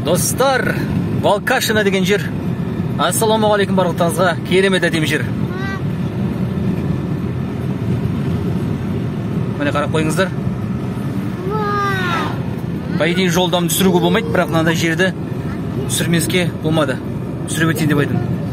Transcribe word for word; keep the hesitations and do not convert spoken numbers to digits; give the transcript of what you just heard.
Достар, Балкашина деген жер. Ассаламағалейкум барлықтарыңызға, керемет әдемі жер. Міне қарап қойыңыздар. По идее жолдан түсіруге болмайды, бірақ мынандай жерді түсірмеске болмады. Түсіріп өтейін деп айдым.